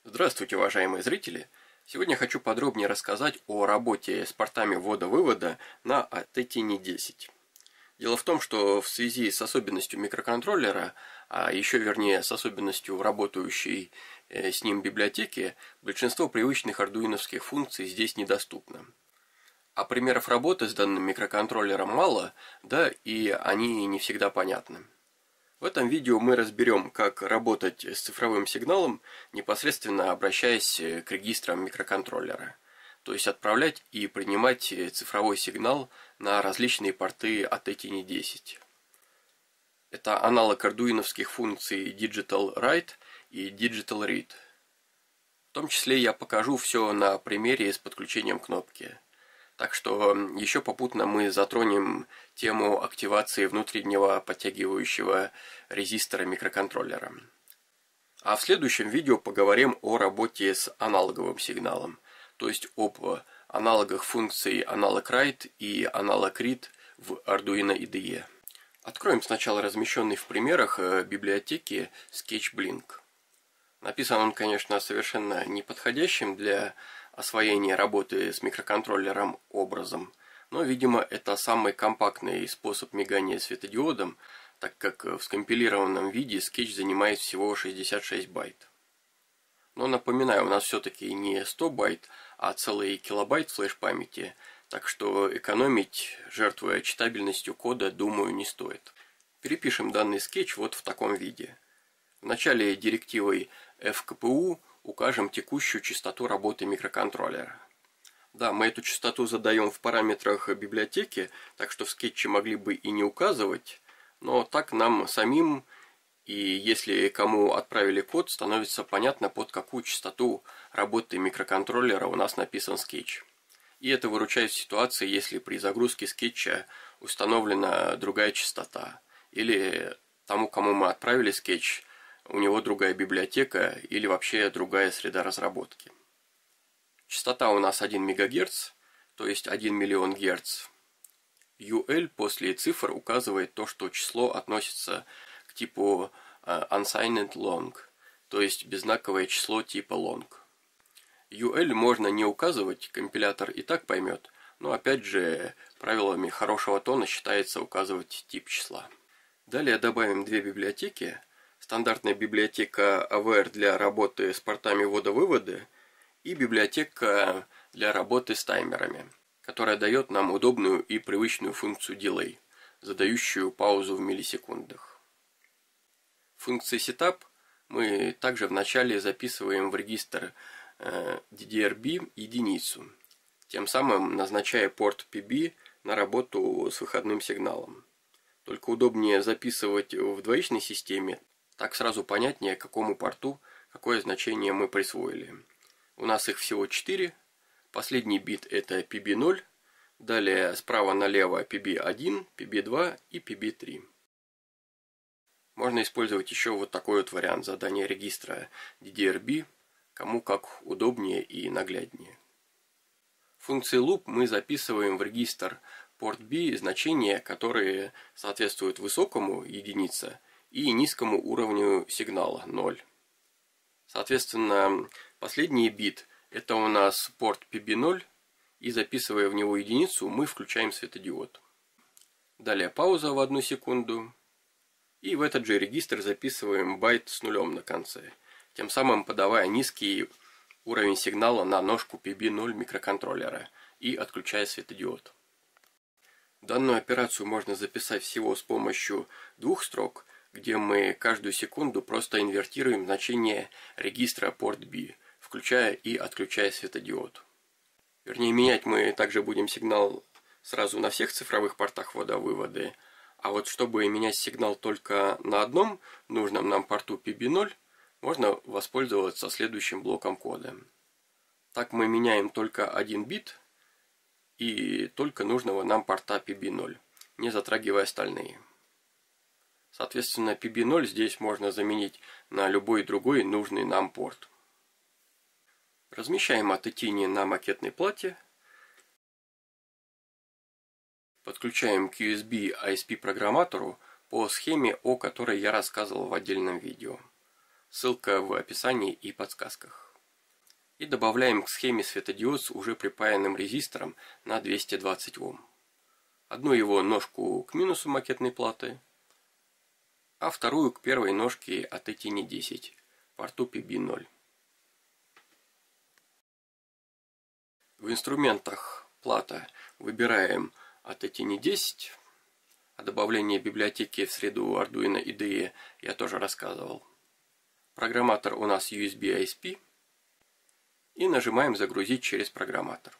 Здравствуйте, уважаемые зрители! Сегодня хочу подробнее рассказать о работе с портами ввода-вывода на Attenine 10. Дело в том, что в связи с особенностью микроконтроллера, а еще вернее с особенностью работающей с ним библиотеки, большинство привычных ардуиновских функций здесь недоступно. А примеров работы с данным микроконтроллером мало, да и они не всегда понятны. В этом видео мы разберем, как работать с цифровым сигналом, непосредственно обращаясь к регистрам микроконтроллера, то есть отправлять и принимать цифровой сигнал на различные порты Attenine 10. Это аналог ардуиновских функций Digital Write и Digital Read. В том числе я покажу все на примере с подключением кнопки. Так что еще попутно мы затронем тему активации внутреннего подтягивающего резистора микроконтроллера. А в следующем видео поговорим о работе с аналоговым сигналом, то есть об аналогах функций Analog Write и Analog Read в Arduino IDE. Откроем сначала размещенный в примерах библиотеки SketchBlink. Написан он, конечно, совершенно неподходящим для освоения работы с микроконтроллером образом, но, видимо, это самый компактный способ мигания светодиодом, так как в скомпилированном виде Sketch занимает всего 66 байт. Но напоминаю, у нас все-таки не 100 байт, а целый килобайт флеш-памяти, так что экономить, жертвуя читабельностью кода, думаю, не стоит. Перепишем данный Sketch вот в таком виде. В начале директивой fkpu укажем текущую частоту работы микроконтроллера. Да, мы эту частоту задаем в параметрах библиотеки, так что в скетче могли бы и не указывать, но так нам самим, и если кому отправили код, становится понятно, под какую частоту работы микроконтроллера у нас написан скетч. И это выручает в ситуации, если при загрузке скетча установлена другая частота, или тому, кому мы отправили скетч, у него другая библиотека или вообще другая среда разработки. Частота у нас 1 МГц, то есть 1 миллион Гц. UL после цифр указывает то, что число относится к типу unsigned long, то есть беззнаковое число типа long. UL можно не указывать, компилятор и так поймет, но опять же правилами хорошего тона считается указывать тип числа. Далее добавим две библиотеки. Стандартная библиотека AWR для работы с портами ввода-вывода и библиотека для работы с таймерами, которая дает нам удобную и привычную функцию Delay, задающую паузу в миллисекундах. В функции Setup мы также вначале записываем в регистр DDRB единицу, тем самым назначая порт PB на работу с выходным сигналом. Только удобнее записывать в двоичной системе, так сразу понятнее, какому порту какое значение мы присвоили. У нас их всего 4. Последний бит это PB0, далее справа налево PB1, PB2 и PB3. Можно использовать еще вот такой вот вариант задания регистра DDRB, кому как удобнее и нагляднее. В функции loop мы записываем в регистр порт B значения, которые соответствуют высокому единица и низкому уровню сигнала 0. Соответственно, последний бит это у нас порт PB0, и записывая в него единицу, мы включаем светодиод. Далее пауза в 1 секунду, и в этот же регистр записываем байт с нулем на конце, тем самым подавая низкий уровень сигнала на ножку PB0 микроконтроллера и отключая светодиод. Данную операцию можно записать всего с помощью 2 строк, где мы каждую секунду просто инвертируем значение регистра порт B, включая и отключая светодиод. Вернее, менять мы также будем сигнал сразу на всех цифровых портах ввода-вывода, а вот чтобы менять сигнал только на одном нужном нам порту PB0, можно воспользоваться следующим блоком кода. Так мы меняем только 1 бит и только нужного нам порта PB0, не затрагивая остальные. Соответственно, PB0 здесь можно заменить на любой другой нужный нам порт. Размещаем Attenine на макетной плате. Подключаем к USB ISP программатору по схеме, о которой я рассказывал в отдельном видео. Ссылка в описании и подсказках. И добавляем к схеме светодиод с уже припаянным резистором на 220 Ом. Одну его ножку к минусу макетной платы, а вторую к первой ножке от AT10, порту PB0. В инструментах плата выбираем от AT10. О добавлении библиотеки в среду Arduino IDE я тоже рассказывал. Программатор у нас USB ISP. И нажимаем «Загрузить через программатор».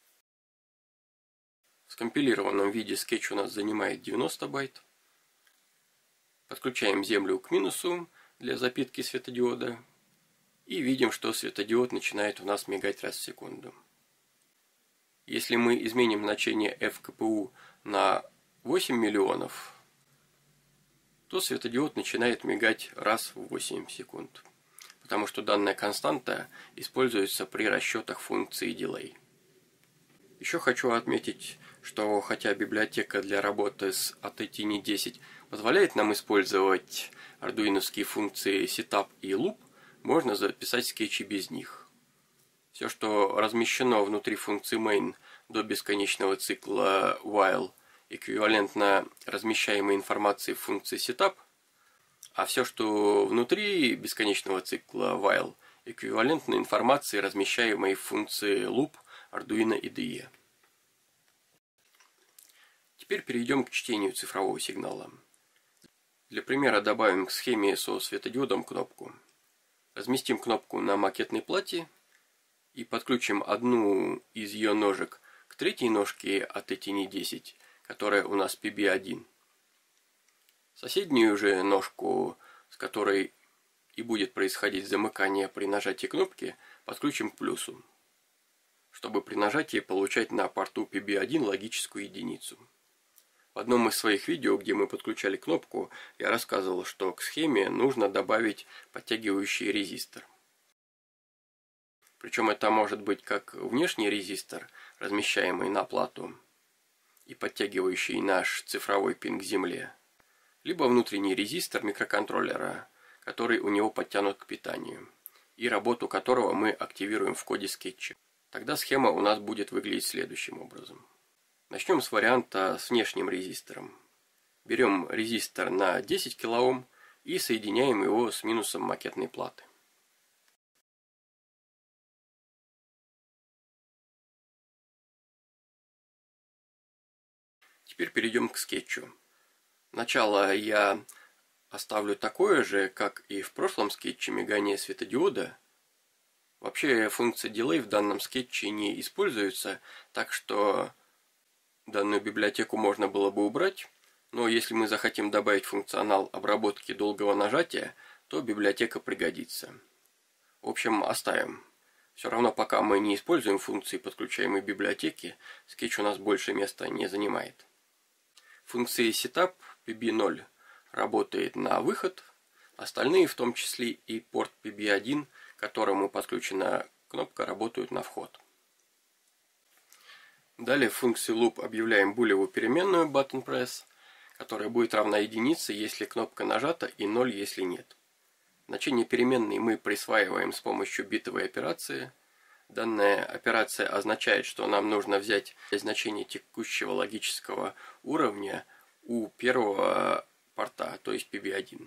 В скомпилированном виде скетч у нас занимает 90 байт. Подключаем землю к минусу для запитки светодиода. И видим, что светодиод начинает у нас мигать раз в секунду. Если мы изменим значение FKPU на 8 миллионов, то светодиод начинает мигать раз в 8 секунд. Потому что данная константа используется при расчетах функции delay. Еще хочу отметить, что хотя библиотека для работы с AT10 позволяет нам использовать ардуиновские функции setup и loop, можно записать скетчи без них. Все, что размещено внутри функции main до бесконечного цикла while, эквивалентно размещаемой информации в функции setup, а все, что внутри бесконечного цикла while, эквивалентно информации, размещаемой в функции loop Arduino IDE. Теперь перейдем к чтению цифрового сигнала. Для примера добавим к схеме со светодиодом кнопку. Разместим кнопку на макетной плате и подключим одну из ее ножек к третьей ножке от AT10, которая у нас PB1. Соседнюю же ножку, с которой и будет происходить замыкание при нажатии кнопки, подключим к плюсу, чтобы при нажатии получать на порту PB1 логическую единицу. В одном из своих видео, где мы подключали кнопку, я рассказывал, что к схеме нужно добавить подтягивающий резистор. Причем это может быть как внешний резистор, размещаемый на плату и подтягивающий наш цифровой пин к земле, либо внутренний резистор микроконтроллера, который у него подтянут к питанию, и работу которого мы активируем в коде скетча. Тогда схема у нас будет выглядеть следующим образом. Начнем с варианта с внешним резистором. Берем резистор на 10 кОм и соединяем его с минусом макетной платы. Теперь перейдем к скетчу. Начало я оставлю такое же, как и в прошлом скетче мигание светодиода. Вообще функция delay в данном скетче не используется, так что данную библиотеку можно было бы убрать, но если мы захотим добавить функционал обработки долгого нажатия, то библиотека пригодится. В общем, оставим. Все равно пока мы не используем функции подключаемой библиотеки, скетч у нас больше места не занимает. Функция setup PB0 работает на выход, остальные, в том числе и порт PB1, к которому подключена кнопка, работают на вход. Далее в функции loop объявляем булевую переменную buttonPress, которая будет равна единице, если кнопка нажата, и 0, если нет. Значение переменной мы присваиваем с помощью битовой операции. Данная операция означает, что нам нужно взять значение текущего логического уровня у первого порта, то есть PB1.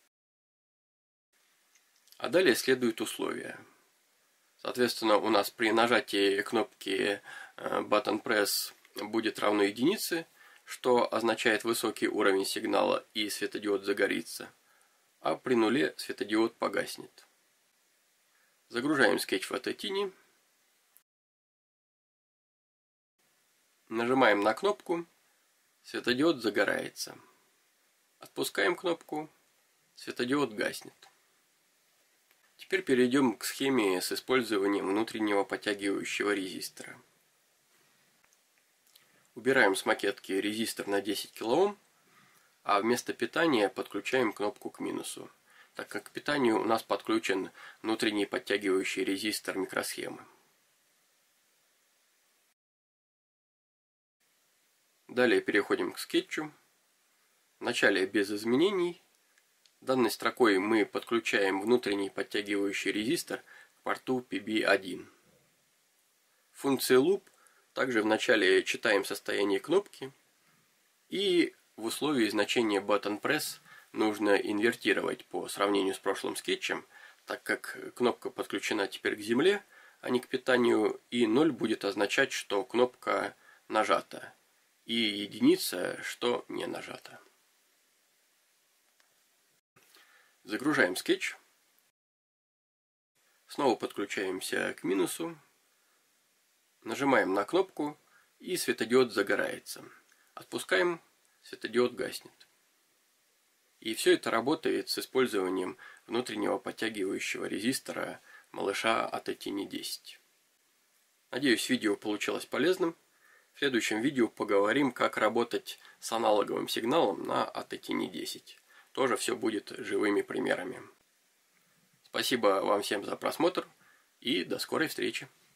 А далее следуют условия. Соответственно, у нас при нажатии кнопки Button Press будет равно единице, что означает высокий уровень сигнала и светодиод загорится, а при нуле светодиод погаснет. Загружаем скетч в AT10. Нажимаем на кнопку, светодиод загорается. Отпускаем кнопку, светодиод гаснет. Теперь перейдем к схеме с использованием внутреннего подтягивающего резистора. Убираем с макетки резистор на 10 кОм, а вместо питания подключаем кнопку к минусу, так как к питанию у нас подключен внутренний подтягивающий резистор микросхемы. Далее переходим к скетчу. Вначале без изменений. Данной строкой мы подключаем внутренний подтягивающий резистор к порту PB1. В функции loop также вначале читаем состояние кнопки, и в условии значения button press нужно инвертировать по сравнению с прошлым скетчем, так как кнопка подключена теперь к земле, а не к питанию, и 0 будет означать, что кнопка нажата, и единица, что не нажата. Загружаем скетч. Снова подключаемся к минусу. Нажимаем на кнопку, и светодиод загорается. Отпускаем, светодиод гаснет. И все это работает с использованием внутреннего подтягивающего резистора малыша ATtiny10. Надеюсь, видео получилось полезным. В следующем видео поговорим, как работать с аналоговым сигналом на ATtiny10. Тоже все будет живыми примерами. Спасибо вам всем за просмотр и до скорой встречи.